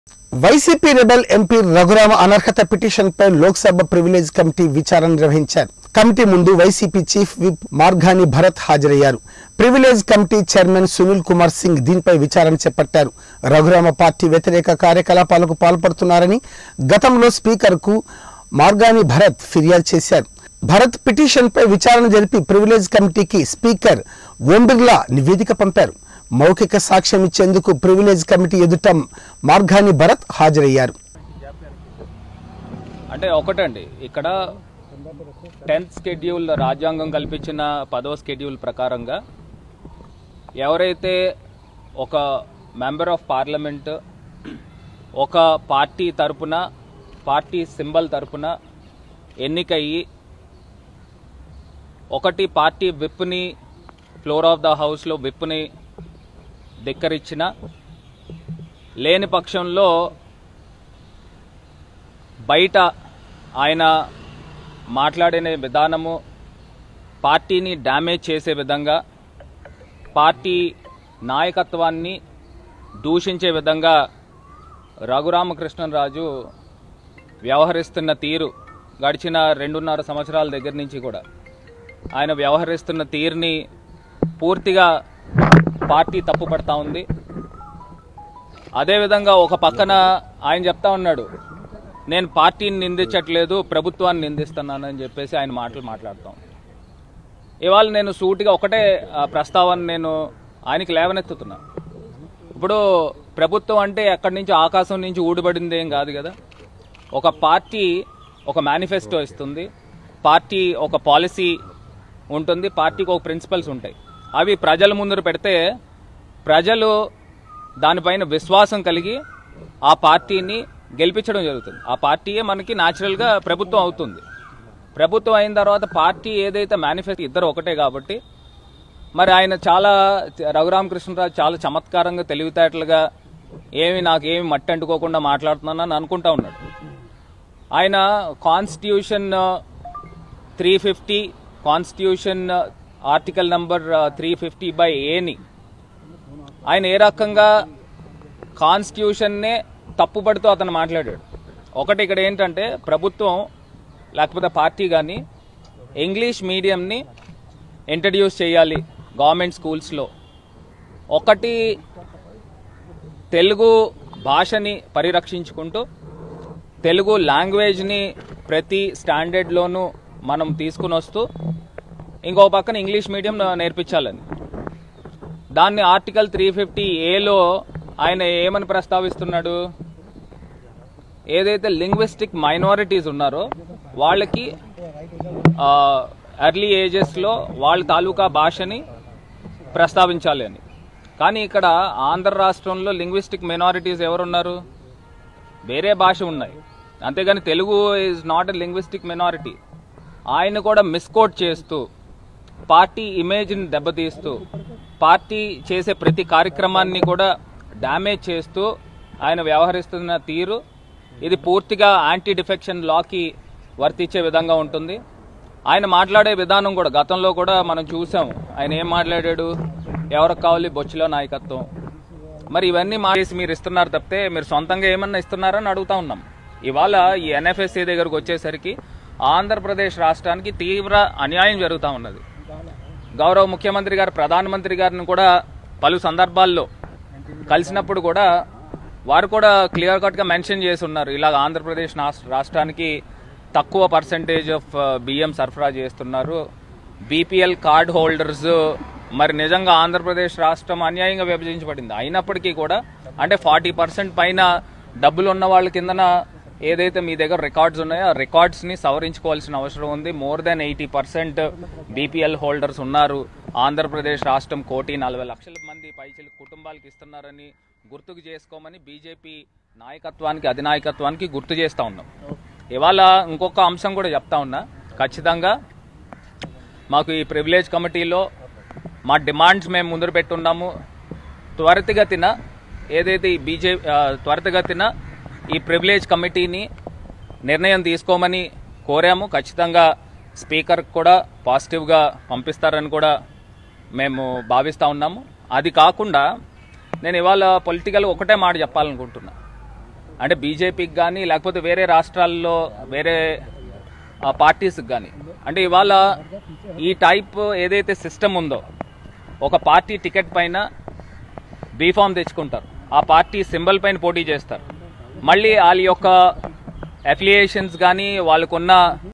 YCP rebel MP Raghurama అనర్హత పిటిషన్పై Lok Sabha privilege committee విచారణ నిర్వహించారు. కమిటీ ముందు YCP chief whip Margani Bharat హాజరయ్యారు. Privilege committee chairman Sunil Kumar Singh దీనిపై విచారణ చేపట్టారు. రఘురామ పార్టీ వ్యతిరేక కార్యకలాపాలకు పాల్పడుతున్నారని గతంలో స్పీకర్కు మార్గాని భరత్ ఫిర్యాదు చేశారు. భరత్ పిటిషన్పై విచారణ జరిపి ప్రివిలేజ్ కమిటీకి స్పీకర్ ఓం బిర్లా నివేదిక పంపారు. మౌఖిక సాక్ష్యం ఇచ్చేందుకు ప్రివిలేజ్ కమిటీ ఎదుట మార్గాని భరత్ హాజరయ్యారు. అంటే ఒకటండి, ఇక్కడ 10th షెడ్యూల్ రాజ్యాంగం కల్పించిన 10వ షెడ్యూల్ ప్రకారంగా ఎవరైతే ఒక మెంబర్ ఆఫ్ పార్లమెంట్ ఒక పార్టీ తరపున పార్టీ సింబల్ తరపున ఎన్నికయ్యి ఒకటి పార్టీ విప్ని ఫ్లోర్ ఆఫ్ ద హౌస్లో విప్ని ధిక్కరించిన లేని పక్షంలో బయట ఆయన మాట్లాడిన విధానము పార్టీని డ్యామేజ్ చేసే విధంగా పార్టీ నాయకత్వాన్ని దూషించే విధంగా రఘురామకృష్ణరాజు వ్యవహరిస్తున్న తీరు గడిచిన 2.5 సంవత్సరాల దగ్గర నుంచి కూడా ఆయన వ్యవహరిస్తున్న తీరుని పూర్తిగా పార్టీ తప్పుపడతా ఉంది. అదేవిధంగా ఒక పక్కన ఆయన చెప్తా ఉన్నాడు, నేను పార్టీని నిందించట్లేదు ప్రభుత్వాన్ని నిందిస్తున్నానని చెప్పేసి ఆయన మాట్లాడతాం. ఇవాళ నేను సూటిగా ఒకటే ప్రస్తావన నేను ఆయనకి లేవనెత్తుతున్నా. ఇప్పుడు ప్రభుత్వం అంటే ఎక్కడి నుంచి ఆకాశం నుంచి ఊడిపడింది ఏం కాదు కదా. ఒక పార్టీ ఒక మేనిఫెస్టో ఇస్తుంది, పార్టీ ఒక పాలసీ ఉంటుంది, పార్టీకి ఒక ప్రిన్సిపల్స్ ఉంటాయి. అవి ప్రజల ముందర పెడితే ప్రజలు దానిపైన విశ్వాసం కలిగి ఆ పార్టీని గెలిపించడం జరుగుతుంది. ఆ పార్టీయే మనకి న్యాచురల్గా ప్రభుత్వం అవుతుంది. ప్రభుత్వం అయిన తర్వాత పార్టీ ఏదైతే మేనిఫెస్టో ఇద్దరు ఒకటే కాబట్టి మరి ఆయన చాలా రఘురామకృష్ణరాజు చాలా చమత్కారంగా తెలివితేటలుగా నాకేమి మట్టి అంటుకోకుండా మాట్లాడుతున్నానని అనుకుంటా ఉన్నాడు. ఆయన కాన్స్టిట్యూషన్ 350 కాన్స్టిట్యూషన్ ఆర్టికల్ నంబర్ 350/Aని ఆయన ఏ రకంగా కాన్స్టిట్యూషన్నే తప్పుపడుతూ అతను మాట్లాడాడు. ఒకటి ఇక్కడ ఏంటంటే ప్రభుత్వం లేకపోతే పార్టీ కానీ ఇంగ్లీష్ మీడియంని ఇంట్రడ్యూస్ చేయాలి గవర్నమెంట్ స్కూల్స్లో. ఒకటి తెలుగు భాషని పరిరక్షించుకుంటూ తెలుగు లాంగ్వేజ్ని ప్రతి స్టాండర్డ్లోనూ మనం తీసుకుని వస్తూ ఇంకో పక్కన ఇంగ్లీష్ మీడియం నేర్పించాలని దాన్ని ఆర్టికల్ 350A ఆయన ఏమని ప్రస్తావిస్తున్నాడు, ఏదైతే లింగ్విస్టిక్ మైనారిటీస్ ఉన్నారో వాళ్ళకి ఎర్లీ ఏజెస్లో వాళ్ళ తాలూకా భాషని ప్రస్తావించాలి అని. కానీ ఇక్కడ ఆంధ్ర రాష్ట్రంలో లింగ్విస్టిక్ మైనారిటీస్ ఎవరున్నారు, వేరే భాష ఉన్నాయి, అంతేగాని Telugu is not a linguistic minority. ఆయన కూడా మిస్కోట్ చేస్తూ పార్టీ ఇమేజ్ని దెబ్బతీస్తూ పార్టీ చేసే ప్రతి కార్యక్రమాన్ని కూడా డ్యామేజ్ చేస్తూ ఆయన వ్యవహరిస్తున్న తీరు ఇది పూర్తిగా యాంటీ డిఫెక్షన్ లాకి వర్తించే విధంగా ఉంటుంది. ఆయన మాట్లాడే విధానం కూడా గతంలో కూడా మనం చూసాం. ఆయన ఏం మాట్లాడాడు, ఎవరికి కావాలి బొచ్చులో నాయకత్వం. మరి ఇవన్నీ మానేసి మీరు ఇస్తున్నారు తప్పితే మీరు సొంతంగా ఏమన్నా ఇస్తున్నారని అడుగుతా ఉన్నాం. ఇవాళ ఈ NFSA దగ్గరకు వచ్చేసరికి ఆంధ్రప్రదేశ్ రాష్ట్రానికి తీవ్ర అన్యాయం జరుగుతూ ఉన్నది. గౌరవ ముఖ్యమంత్రి గారు ప్రధానమంత్రి గారిని కూడా పలు సందర్భాల్లో కలిసినప్పుడు కూడా వారు కూడా క్లియర్ కట్గా మెన్షన్ చేసి ఉన్నారు, ఇలాగ ఆంధ్రప్రదేశ్ రాష్ట్రానికి తక్కువ పర్సెంటేజ్ ఆఫ్ బియ్యం సరఫరా చేస్తున్నారు, BPL కార్డ్ హోల్డర్స్. మరి నిజంగా ఆంధ్రప్రదేశ్ రాష్ట్రం అన్యాయంగా విభజించబడింది అయినప్పటికీ కూడా అంటే 40% పైన డబ్బులు ఉన్న వాళ్ళ కిందన ఏదైతే మీ దగ్గర రికార్డ్స్ ఉన్నాయో ఆ రికార్డ్స్ని సవరించుకోవాల్సిన అవసరం ఉంది. మోర్ దాన్ 80% BPL హోల్డర్స్ ఉన్నారు. ఆంధ్రప్రదేశ్ రాష్ట్రం 1,40,00,000 మంది పైచిల కుటుంబాలకు ఇస్తున్నారని గుర్తుకు చేసుకోమని బీజేపీ నాయకత్వానికి అధినాయకత్వానికి గుర్తు చేస్తూ ఉన్నాం. ఇవాళ ఇంకొక అంశం కూడా చెప్తా ఉన్నా, ఖచ్చితంగా మాకు ఈ ప్రివిలేజ్ కమిటీలో మా డిమాండ్స్ మేము ముందర పెట్టున్నాము. త్వరితగతిన ఏదైతే త్వరితగతిన ఈ ప్రివిలేజ్ కమిటీని నిర్ణయం తీసుకోమని కోరాము. ఖచ్చితంగా స్పీకర్ కూడా పాజిటివ్గా పంపిస్తారని కూడా మేము భావిస్తూ ఉన్నాము. అది కాకుండా నేను ఇవాళ పొలిటికల్ ఒకటే మాట చెప్పాలనుకుంటున్నా. అంటే బీజేపీకి కానీ లేకపోతే వేరే రాష్ట్రాల్లో వేరే పార్టీస్కి కానీ. అంటే ఇవాళ ఈ టైప్ ఏదైతే సిస్టమ్ ఉందో, ఒక పార్టీ టికెట్ పైన బీఫామ్ తెచ్చుకుంటారు, ఆ పార్టీ సింబల్ పైన పోటీ చేస్తారు, మళ్ళీ వాళ్ళ యొక్క అఫిలియేషన్స్ కానీ వాళ్ళకున్న